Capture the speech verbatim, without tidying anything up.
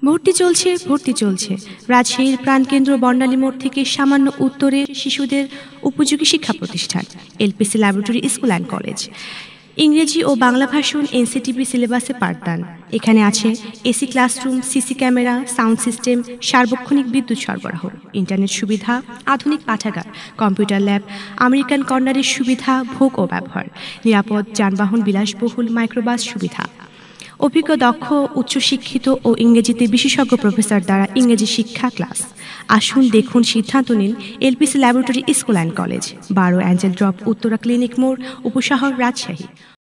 ভর্তি চলছে ভর্তি চলছে রাজশাহীর প্রাণকেন্দ্র বর্ণালী মোড় থেকে সামান্য উত্তরে শিশুদের উপযোগী শিক্ষা প্রতিষ্ঠান LPC laboratory school and college. ইংরেজি ও বাংলা ভাষণ এনসিটিভি সিলেবাসে পাঠদান। এখানে আছে AC classroom, CC camera, sound system, সার্বক্ষণিক বিদ্যুৎ সরবরাহ, ইন্টারনেট সুবিধা, আধুনিক পাঠাগার, কম্পিউটার ল্যাব, আমেরিকান কর্নারের সুবিধা ভোগ ও ব্যবহার, নিরাপদ যানবাহন, বিলাসবহুল মাইক্রোবাস সুবিধা, অভিজ্ঞ দক্ষ উচ্চশিক্ষিত ও ইংরেজিতে বিশেষজ্ঞ প্রফেসর দ্বারা ইংরেজি শিক্ষা ক্লাস। আসুন দেখুন, সিদ্ধান্ত নিন। LPC laboratory school and college, বারো অ্যাঞ্জেল ড্রপ, উত্তরা ক্লিনিক মোড়, উপশহর, রাজশাহী।